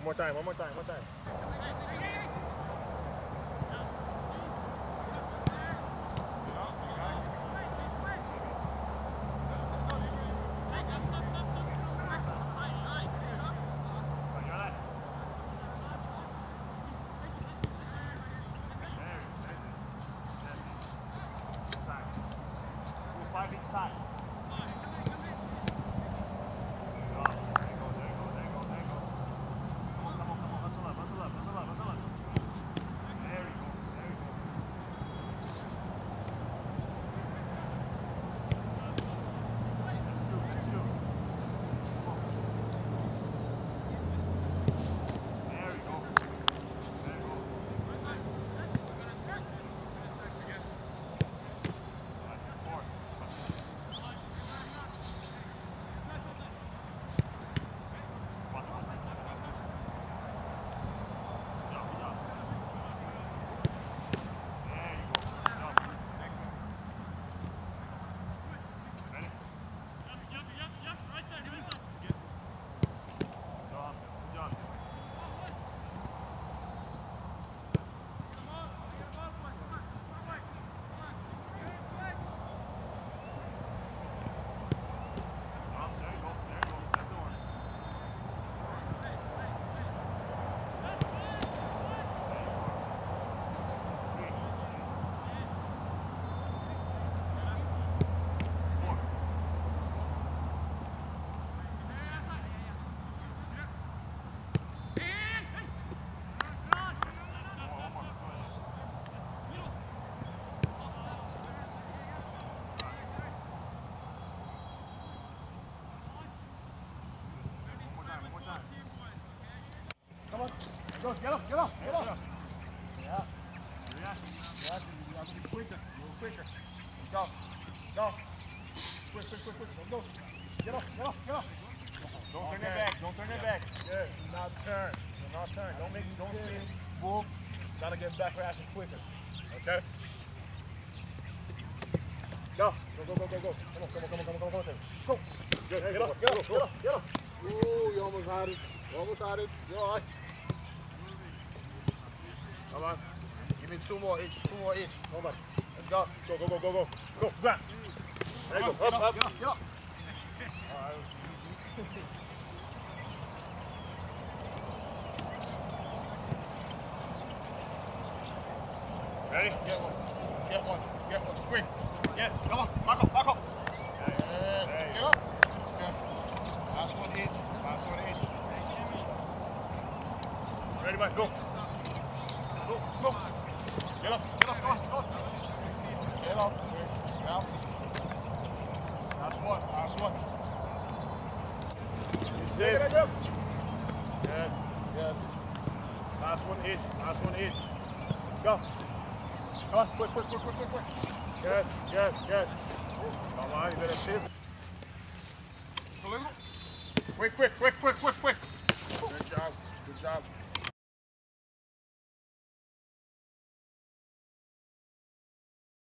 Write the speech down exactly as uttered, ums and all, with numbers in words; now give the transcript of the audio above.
more time, one more time, one more time. Five each side. Come on. Go, get up, get up, get up. Yeah. Yeah. Yeah. You have to be quicker. A little quicker. Go. Go. Quick, quick, quick, quick. Let's go. Get up, get up, get up. Don't turn your back. Don't turn your back. Good. Do not turn. Do not turn. Don't make don't spin. Move. Try to get back fast and quicker. Okay? Go. Go, go, go, go, go. Come on, come on, come on, come on, come on, come on. Go. Good. Get up, get up, get up, get up. Ooh, you almost had it. You almost had it. You're all right. Come on. Give me two more each. Two more each. Come on. Let's go. Go, go, go, go, go. Go. Grab. There you go. Up, up, get up, get up. All right. Ready? Let's get one. Let's get one. Let's get one. Quick. Yeah. Come on. Back up. Back up. Yes. There get up. Okay. Last one each. Last one each. Ready, Mike? Go. Go. Go. Get up. Get up. Go on. Go on. Get up. Get out. Last one. Last one. You safe. Good. Good. Last one each. Last one each. Go. Come on. Quick, quick, quick, quick, quick, quick. Good. Good. Good. Come on. You better save. Quick, quick, quick, quick, quick, quick. Good job. Good job.